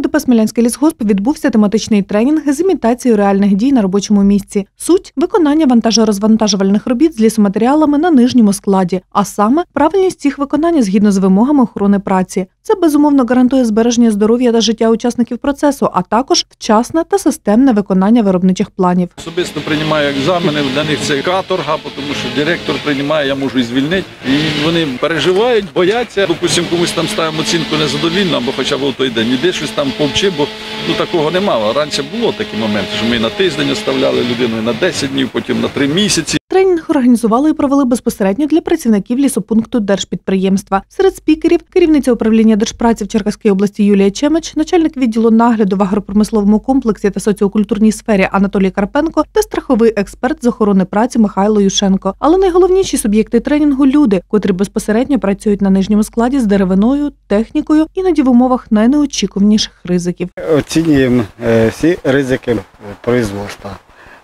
КП «Смілянський лісгосп» відбувся тематичний тренінг з імітацією реальних дій на робочому місці. Суть – виконання вантажо-розвантажувальних робіт з лісоматеріалами на нижньому складі, а саме правильність їх виконання згідно з вимогами охорони праці. Це, безумовно, гарантує збереження здоров'я та життя учасників процесу, а також вчасне та системне виконання виробничих планів. Особисто приймаю екзамени, для них це каторга, тому що директор приймає, я можу і звільнити. І вони переживають, бояться. Допустим, комусь там ставимо оцінку незадовільно, або хоча б в той день. Іди щось там повчи, бо такого немає. Раніше було такі моменти, що ми на тиждень оставляли людину, на 10 днів, потім на 3 місяці. Тренінг організували і провели безпосередньо для працівників лісопункту держпідприємства. Серед спікерів – керівниця управління Держпраці в Черкаській області Юлія Чемич, начальник відділу нагляду в агропромисловому комплексі та соціокультурній сфері Анатолій Карпенко та страховий експерт з охорони праці Михайло Юшенко. Але найголовніші суб'єкти тренінгу – люди, котрі безпосередньо працюють на нижньому складі з деревиною, технікою, іноді в умовах найнеочікуваніших ризиків. Оцінюємо всі ризики производства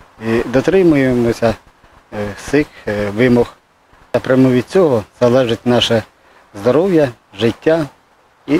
і дотримуємося всіх вимог. Прямо від цього залежить наше здоров'я, життя і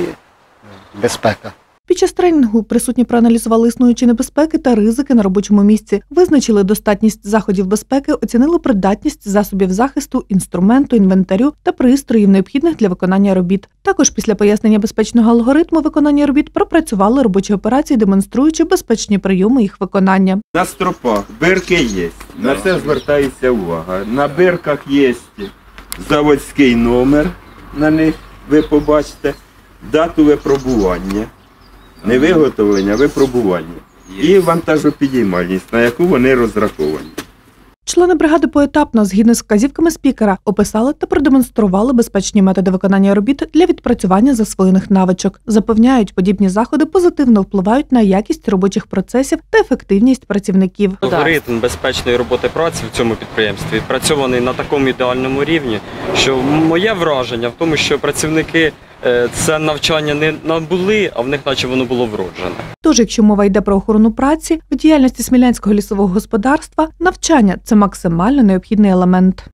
безпека. Під час тренінгу присутні проаналізували існуючі небезпеки та ризики на робочому місці, визначили достатність заходів безпеки, оцінили придатність засобів захисту, інструменту, інвентарю та пристроїв, необхідних для виконання робіт. Також після пояснення безпечного алгоритму виконання робіт пропрацювали робочі операції, демонструючи безпечні прийоми їх виконання. На стропах бирки є, на це звертається увага. На бирках є заводський номер, на них ви побачите, дату випробування. Не виготовлення, а випробування. І вантажопідіймальність, на яку вони розраховані. Члени бригади поетапно, згідно з вказівками спікера, описали та продемонстрували безпечні методи виконання робіт для відпрацювання засвоєних навичок. Запевняють, подібні заходи позитивно впливають на якість робочих процесів та ефективність працівників. Алгоритм безпечної роботи праці в цьому підприємстві відпрацьований на такому ідеальному рівні, що моє враження в тому, що працівники це навчання не набули, а в них наче воно було вроджене. Тож, якщо мова йде про охорону праці, в діяльності Смілянського лісового господарства навчання – це максимально необхідний елемент.